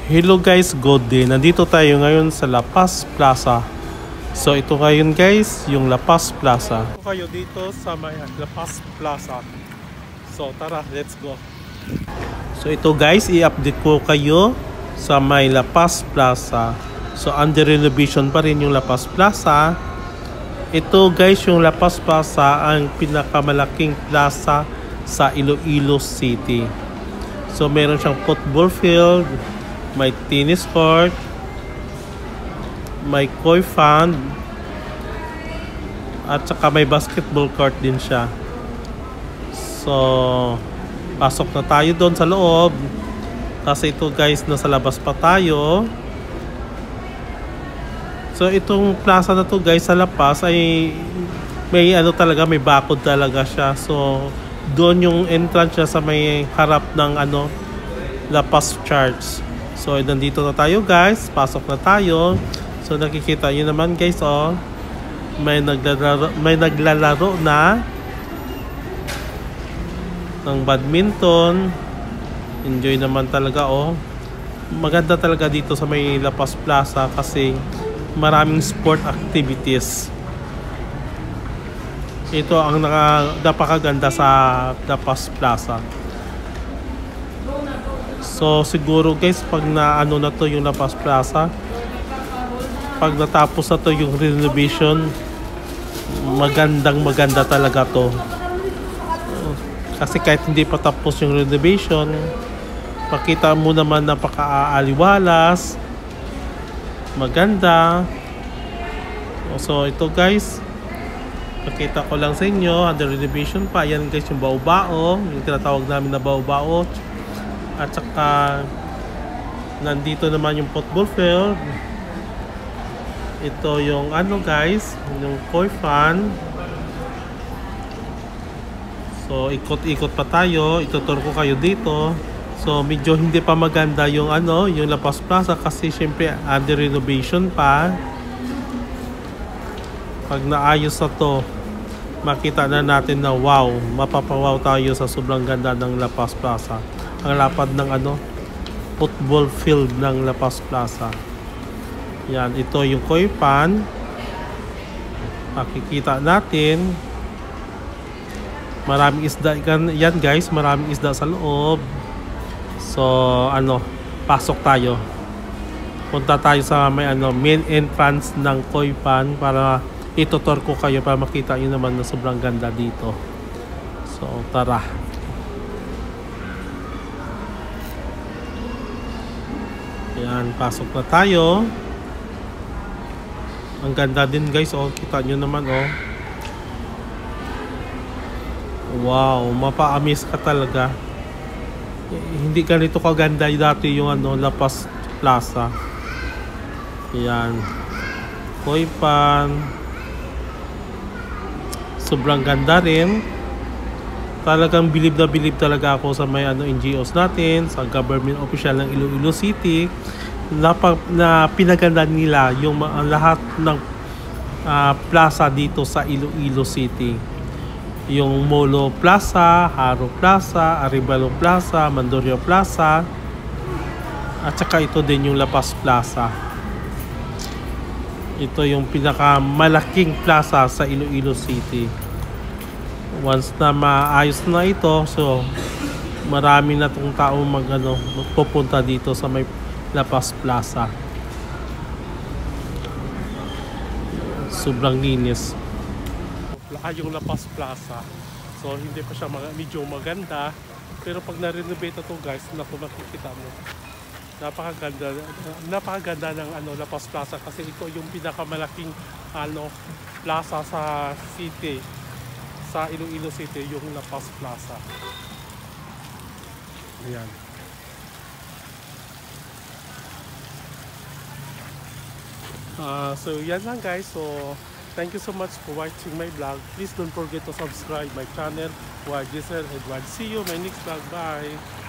Hello guys, good day. Nandito tayo ngayon sa La Paz Plaza. So ito ngayon guys, yung La Paz Plaza. Ito kayo dito sa may La Paz Plaza. So tara, let's go. So ito guys, i-update ko kayo sa may La Paz Plaza. So under renovation pa rin yung La Paz Plaza. Ito guys, yung La Paz Plaza ang pinakamalaking plaza sa Iloilo City. So meron siyang football field, may tennis court, may koi fan, at saka may basketball court din siya. So pasok na tayo doon sa loob. Kasi ito guys, nasa labas pa tayo. So itong plaza na to guys sa La Paz ay may ano talaga, may bakod talaga siya. So doon yung entrance niya sa may harap ng ano, La Paz Church. So nandito na tayo guys, pasok na tayo. So nakikita niyo naman guys, oh, may naglalaro na ng badminton. Enjoy naman talaga, oh. Maganda talaga dito sa may La Paz Plaza kasi maraming sport activities. Ito ang napakaganda sa La Paz Plaza. So siguro guys, pag naano na to yung La Paz Plaza, pag natapos na to yung renovation, maganda talaga to. Kasi kahit hindi pa tapos yung renovation, makita mo naman napaka-aaliwalas, maganda. So ito guys, pakita ko lang sa inyo, under renovation pa. Yan guys yung bao-bao, yung tinatawag namin na bao-bao. At saka nandito naman yung football field. Ito yung ano guys, yung koi fan. So ikot-ikot pa tayo, itutur ko kayo dito. So medyo hindi pa maganda yung ano, yung La Paz Plaza kasi syempre under renovation pa. Pag naayos na to, makita na natin na wow, mapapawaw tayo sa sobrang ganda ng La Paz Plaza. Ang lapad ng ano, football field ng La Paz Plaza. Yan, ito yung koi pan. Makikita natin. Maraming isda yan guys, maraming isda sa loob. So ano, pasok tayo. Punta tayo sa may ano, main entrance ng koi pan para itutur ko kayo para makita nyo naman na sobrang ganda dito. So tara. Yan, pasok na tayo. Ang ganda din guys, oh, kita nyo naman, oh. Wow, mapa-amaze ka talaga. Hindi ganito kaganda dati yung ano, La Paz Plaza. Yan, koi pan. Sobrang ganda rin. Talagang bilib na bilib talaga ako sa may ano, NGOs natin, sa government official ng Iloilo City na pinaganda nila yung lahat ng plaza dito sa Iloilo City. Yung Molo Plaza, Haro Plaza, Arevalo Plaza, Mandorio Plaza, at saka ito din yung La Paz Plaza. Ito yung pinakamalaking plaza sa Iloilo City. Once na maayos na ito, so marami na tong tao magpupunta dito sa may La Paz Plaza. Sobrang linis. Yung La Paz Plaza. So hindi pa siya medyo maganda, pero pag na-renovate ito guys, naku, makikita mo. Napakaganda ng ano, La Paz Plaza kasi ito yung pinakamalaking ano, plaza sa city. Sa Iloilo City, yung La Paz Plaza. Ayan. So yan lang guys. So thank you so much for watching my vlog. Please don't forget to subscribe my channel, Edward Giselle Edward. See you in my next vlog. Bye.